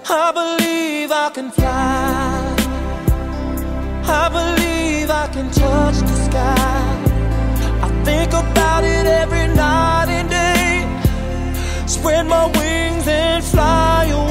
I believe I can fly. I believe I can touch the sky. I think about it every night and day. Spread my wings and fly away.